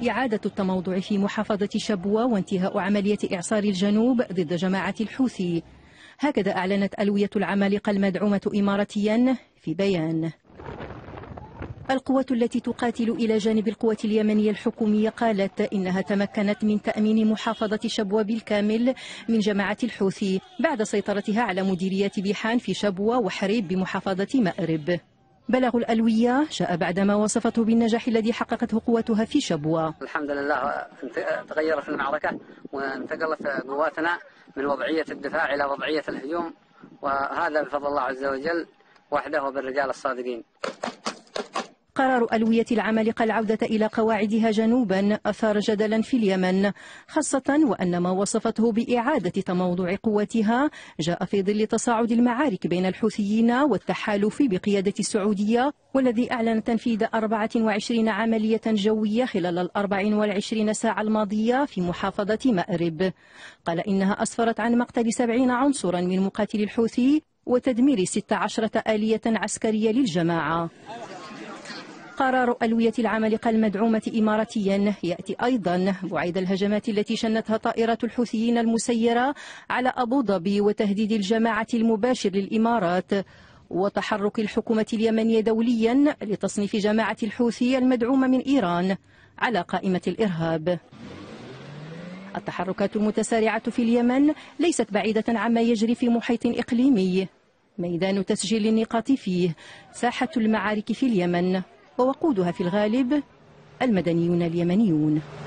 إعادة التموضع في محافظة شبوة وانتهاء عملية إعصار الجنوب ضد جماعة الحوثي. هكذا أعلنت ألوية العمالقة المدعومة إماراتيا في بيان. القوة التي تقاتل إلى جانب القوة اليمنية الحكومية قالت إنها تمكنت من تأمين محافظة شبوة بالكامل من جماعة الحوثي بعد سيطرتها على مديريات بيحان في شبوة وحريب بمحافظة مأرب. بلاغ الألوية جاء بعدما وصفته بالنجاح الذي حققته قوتها في شبوة. الحمد لله تغيرت المعركة وانتقلت قواتنا من وضعية الدفاع إلى وضعية الهجوم، وهذا بفضل الله عز وجل وحده وبالرجال الصادقين. قرار ألوية العمالقة العودة إلى قواعدها جنوبا أثار جدلا في اليمن، خاصة وأن ما وصفته بإعادة تموضع قوتها جاء في ظل تصاعد المعارك بين الحوثيين والتحالف بقيادة السعودية، والذي أعلن تنفيذ 24 عملية جوية خلال 24 ساعة الماضية في محافظة مأرب. قال إنها أسفرت عن مقتل 70 عنصرا من مقاتلي الحوثي وتدمير 16 آلية عسكرية للجماعة. قرار ألوية العمالقة المدعومة إماراتيا يأتي أيضا بعد الهجمات التي شنتها طائرات الحوثيين المسيرة على أبو ظبي وتهديد الجماعة المباشر للإمارات وتحرك الحكومة اليمنية دوليا لتصنيف جماعة الحوثي المدعومة من إيران على قائمة الإرهاب. التحركات المتسارعة في اليمن ليست بعيدة عما يجري في محيط إقليمي ميدان تسجيل النقاط فيه ساحة المعارك في اليمن، ووقودها في الغالب المدنيون اليمنيون.